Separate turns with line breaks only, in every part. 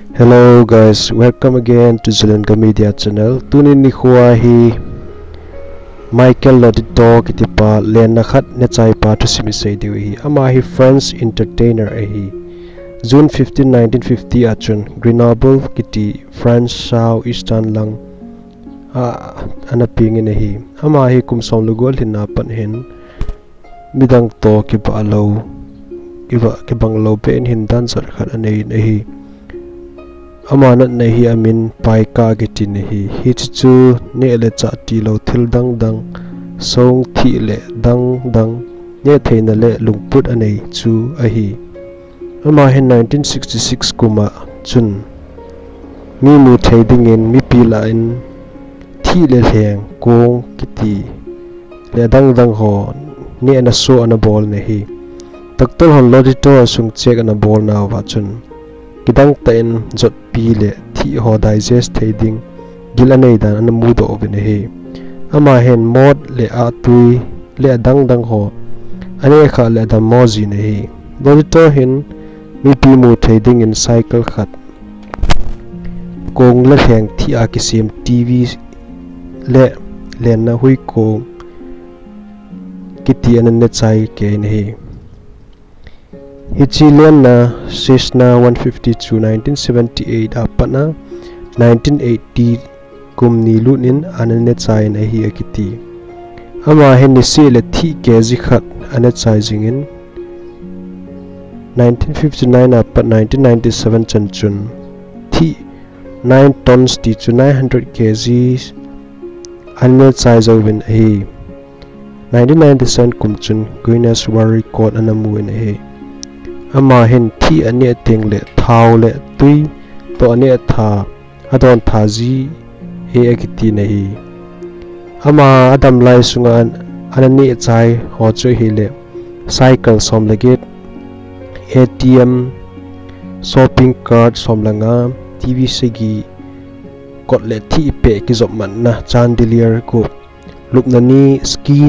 Hello guys, welcome again to Lenna Media channel. Tunin ni khuwa hi Michel Lotito kitipa Lenna khat Nechaipa to simisay diwi hi ama hi friends entertainer hi June 15 1950 achun Grenoble kiti France South Eastern lang anapingin hi ama hi kumsom lugol hinapan hin midang to kiba alo kibang lo pe in hindan sar khat anei hi amanat na hi amin pai ka gitin hi chu ne le cha ti lo thil dang dang song thi le dang dang ne theina le lungput anei chu a hi ama hin 1966 kuma chun mi mu thading in mi pila in thi le heng kong kiti le dang dang ho ne na so ana bol ne hi taktor hon Lotito sung check ana bol na wa chun KIDANG tain jot pi le thi ho digest thading gilanei dan an mu do ben he ama hen mod le a tui le dang dang ho ane kha le da moji ne he Lotito hin mi pi mu thading in cycle khat kong le heng thi a kisim TV le Lenna hui kong kiti an ne chai ke ne he Lenna Sesna 152 1978 apana 1980 kumni lunin anane chai na hi akiti ama hen ni se le thi kg khat ane chai jingin 1959 apa 1997 chanchun thi 9 tons ti chu 900 kg ane chai jawin hi 1997 kumchun Guinness World Record anamu in hi ama hen thi ane teng le thau le tui to ane tha adon thaji he akiti nahi ama adam lai sunga anani chai ho chu hi le cycle som lege ATM shopping cart som langa TV segi kot le thi pe ki job man na chandelier ko lupnani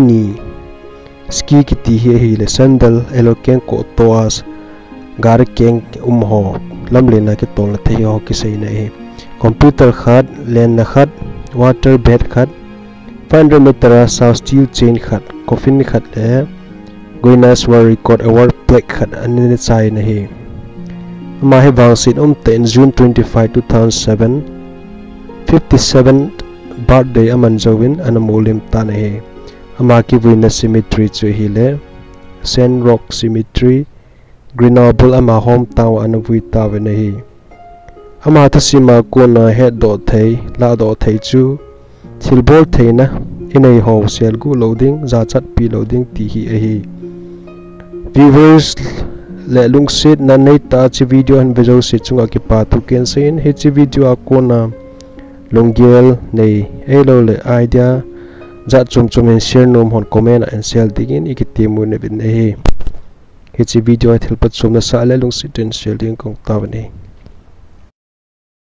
ski kiti hi le sandal eloken ko toas gar keng ho lamlena ke tol the ho ki sei na he computer khat Lenna khat water bed khat 500 meter south steel chain khat coffin khat le Guinness World Record award plaque khat anine chai na he ma he bang sin ten June 25 2007 57th birthday aman jawin anamolim ta na he ama ki Venus cemetery chu hi le Saint Roch cemetery Grenoble ama hometown anavui ta ve nahi ama tasima kona head do thei la do thei chu silbol theina inei ho sel gu loading za chat pi loading ti hi a hi viewers le lungsit na nei ta chi video han video se chunga ki pa tu ken sein he chi video a kona longgel nei elo le idea za chum en share nom hon comment and share digin ikitimu ne bin nei Hichi video at helpat sumna sa alalong si ten shielding kong tawani.